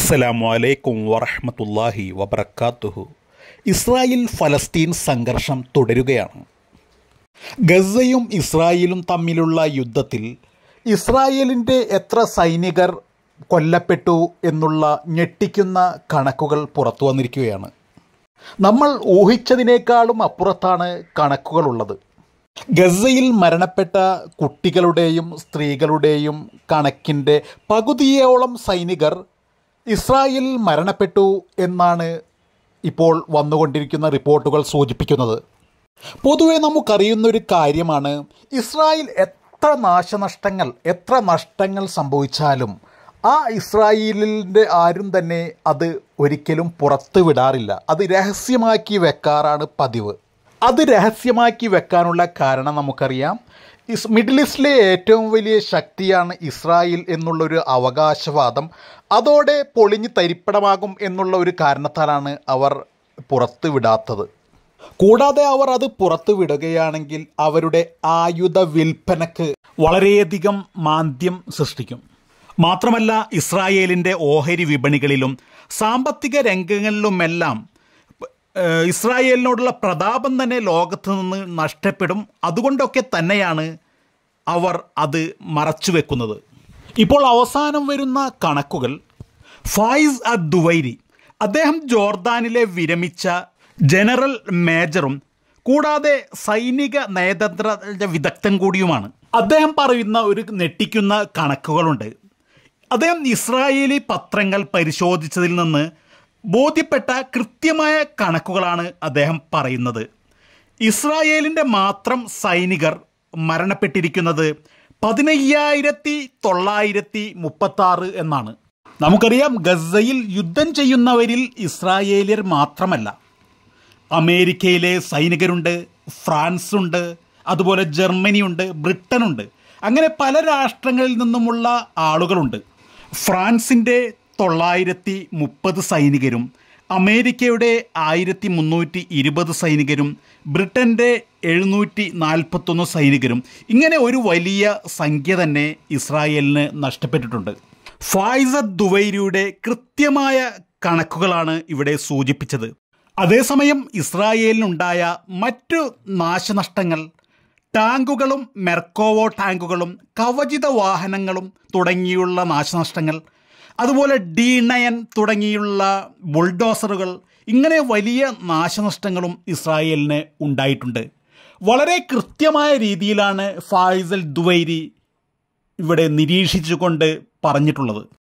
അസ്സലാമു അലൈക്കും വറഹ്മത്തുള്ളാഹി വബറകാതുഹു. ഇസ്രായേൽ ഫലസ്തീൻ സംഘർഷം തുടരുകയാണ്. ഗസയും ഇസ്രായേലും തമ്മിലുള്ള യുദ്ധത്തിൽ ഇസ്രായേലിൻ്റെ എത്ര സൈനികർ കൊല്ലപ്പെട്ടു എന്നുള്ള ഞെട്ടിക്കുന്ന കണക്കുകൾ പുറത്തു വന്നിരിക്കുകയാണ്. നമ്മൾ ഊഹിച്ചതിനേക്കാളും അപ്പുറത്താണ് കണക്കുകളുള്ളത്. ഗസയിൽ മരണപ്പെട്ട കുട്ടികളുടെയും സ്ത്രീകളുടെയും കണക്കിൻ്റെ പകുതിയോളം സൈനികർ ഇസ്രായേലിൽ മരണപ്പെട്ടു എന്നാണ് ഇപ്പോൾ വന്നുകൊണ്ടിരിക്കുന്ന റിപ്പോർട്ടുകൾ സൂചിപ്പിക്കുന്നത്. പൊതുവെ നമുക്കറിയുന്നൊരു കാര്യമാണ്, ഇസ്രായേൽ എത്ര നഷ്ടങ്ങൾ സംഭവിച്ചാലും ആ ഇസ്രായേലിൻ്റെ ആരും തന്നെ അത് ഒരിക്കലും പുറത്തു വിടാറില്ല. അത് രഹസ്യമാക്കി വെക്കാറാണ് പതിവ്. അത് രഹസ്യമാക്കി വെക്കാനുള്ള കാരണം നമുക്കറിയാം. മിഡിൽ ഈസ്റ്റിലെ ഏറ്റവും വലിയ ശക്തിയാണ് ഇസ്രായേൽ എന്നുള്ളൊരു അവകാശവാദം അതോടെ പൊളിഞ്ഞ് തരിപ്പണമാകും എന്നുള്ള ഒരു കാരണത്താലാണ് അവർ പുറത്തു വിടാത്തത്. കൂടാതെ അവർ അത് പുറത്തു വിടുകയാണെങ്കിൽ അവരുടെ ആയുധ വിൽപ്പനക്ക് വളരെയധികം മാന്ദ്യം സൃഷ്ടിക്കും. മാത്രമല്ല, ഇസ്രായേലിൻ്റെ ഓഹരി വിപണികളിലും സാമ്പത്തിക രംഗങ്ങളിലുമെല്ലാം ഇസ്രായേലിനോടുള്ള പ്രതാപം തന്നെ ലോകത്ത് നിന്ന് നഷ്ടപ്പെടും. അതുകൊണ്ടൊക്കെ തന്നെയാണ് അവർ അത് മറച്ചു വെക്കുന്നത്. ഇപ്പോൾ അവസാനം വരുന്ന കണക്കുകൾ, ഫായിസ് അദ്ദുവൈരി, അദ്ദേഹം ജോർദാനിലെ വിരമിച്ച ജനറൽ മേജറും കൂടാതെ സൈനിക നയതന്ത്ര വിദഗ്ധൻ കൂടിയുമാണ്. അദ്ദേഹം പറയുന്ന ഒരു ഞെട്ടിക്കുന്ന കണക്കുകളുണ്ട്. അദ്ദേഹം ഇസ്രായേലി പത്രങ്ങൾ പരിശോധിച്ചതിൽ നിന്ന് ബോധ്യപ്പെട്ട കൃത്യമായ കണക്കുകളാണ് അദ്ദേഹം പറയുന്നത്. ഇസ്രായേലിൻ്റെ മാത്രം സൈനികർ മരണപ്പെട്ടിരിക്കുന്നത് 15,936 എന്നാണ്. നമുക്കറിയാം, ഗസയിൽ യുദ്ധം ചെയ്യുന്നവരിൽ ഇസ്രായേലിയർ മാത്രമല്ല, അമേരിക്കയിലെ സൈനികരുണ്ട്, ഫ്രാൻസുണ്ട്, അതുപോലെ ജർമ്മനിയുണ്ട്, ബ്രിട്ടനുണ്ട്. അങ്ങനെ പല രാഷ്ട്രങ്ങളിൽ നിന്നുമുള്ള ആളുകളുണ്ട്. ഫ്രാൻസിൻ്റെ 930 സൈനികരും, അമേരിക്കയുടെ 1320 സൈനികരും, ബ്രിട്ടൻ്റെ 741 സൈനികരും, ഇങ്ങനെ ഒരു വലിയ സംഖ്യ തന്നെ ഇസ്രായേലിന് നഷ്ടപ്പെട്ടിട്ടുണ്ട്. ഫായിസ് അദ്ദുവൈരിയുടെ കൃത്യമായ കണക്കുകളാണ് ഇവിടെ സൂചിപ്പിച്ചത്. അതേസമയം ഇസ്രായേലിനുണ്ടായ മറ്റു നാശനഷ്ടങ്ങൾ ടാങ്കുകളും മെർക്കോവോ ടാങ്കുകളും കവചിത വാഹനങ്ങളും തുടങ്ങിയുള്ള നാശനഷ്ടങ്ങൾ, അതുപോലെ D9 തുടങ്ങിയുള്ള ബുൾഡോസറുകൾ, ഇങ്ങനെ വലിയ നാശനഷ്ടങ്ങളും ഇസ്രായേലിന് ഉണ്ടായിട്ടുണ്ട്. വളരെ കൃത്യമായ രീതിയിലാണ് ഫായിസ് അദ്ദുവൈരി ഇവിടെ നിരീക്ഷിച്ചുകൊണ്ട് പറഞ്ഞിട്ടുള്ളത്.